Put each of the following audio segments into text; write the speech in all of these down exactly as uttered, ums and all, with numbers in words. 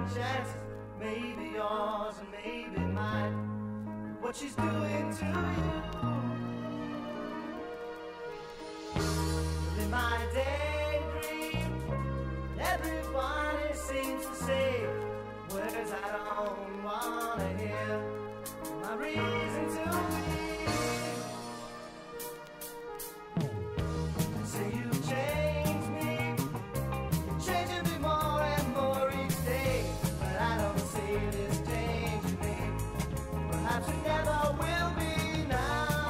chances, maybe yours and maybe mine. What she's doing to you. In my daydream, everybody seems to say words I don't wanna hear. My reason to leave. Say you changed me, changing me more and more each day. But I don't see this changing me. Perhaps it never will be now.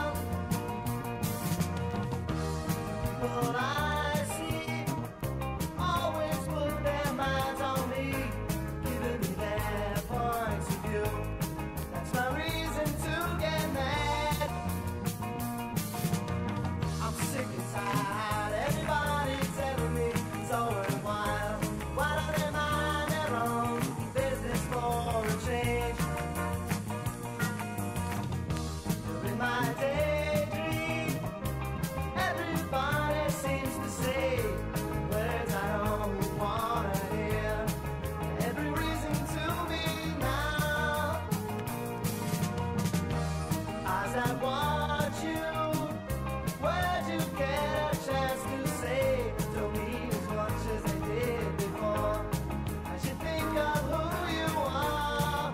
People I see always put their minds on me, giving me their points of view. That's my reason to get mad. I'm sick and tired, everybody telling me it's all worthwhile. Why don't they mind their own business for a change? You're in my daydream, everybody seems to say words I don't wanna hear. Every reason to be now. As I watch you, where'd you get a chance to say don't mean as much as they did before? I should think of who you are.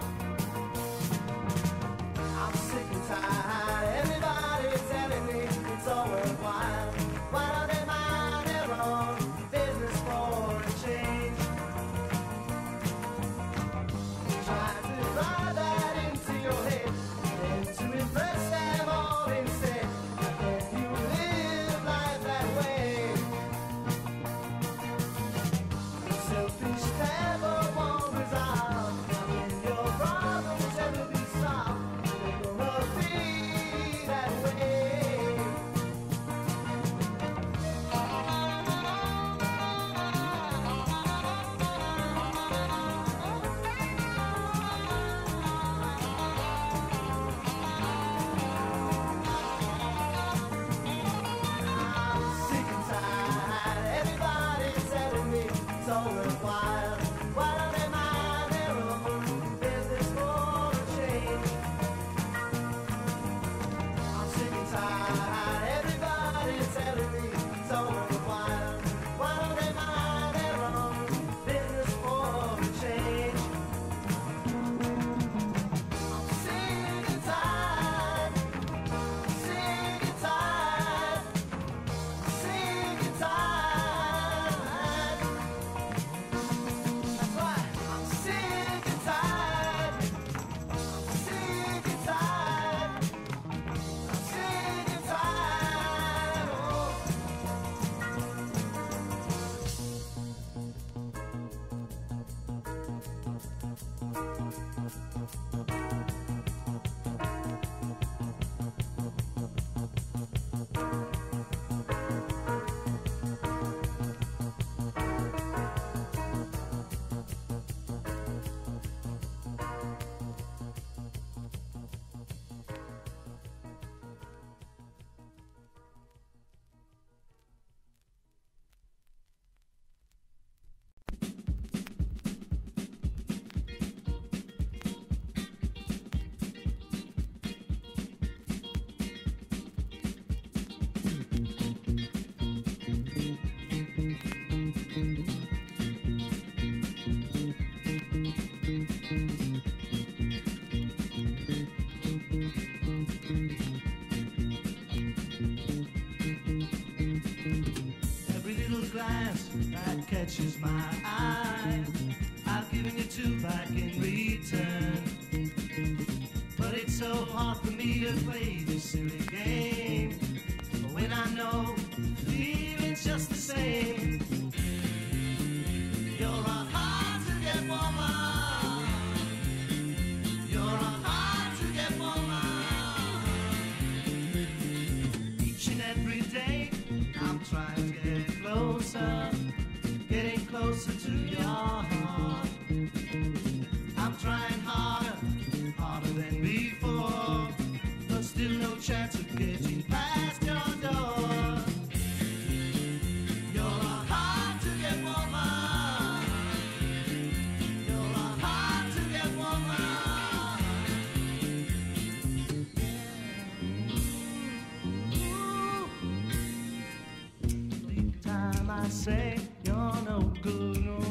I'm sick and tired, everybody telling me it's all worthwhile. Why don't they mind their own business for a change? Try to drive that into your head, and to impress them all instead. Can you live life that way? Selfish never won't resolve. When your problems ever be solved, they're gonna be that way. I'm sick and tired, everybody's telling me it's all worthwhile. Why don't they mind their own business for a change? I'm sick and tired, everybody's telling me it's all worthwhile. Why don't they mind their own business for a change? I'm sick and tired, sick and tired, sick and tired. That's right, I'm sick and tired, I'm sick and tired, I'm sick and tired. Oh. Every little glance that catches my eye, I've given you two back in return. But it's so hard for me to play this silly game, when I know the feeling's just the same. You're a hard to get woman, you're a hard to get woman. Each and every day I'm trying to get closer, getting closer to your heart. I'm trying harder, harder than before, but still no chance of getting past your door. You're a hard to get woman, you're a say you're no good, no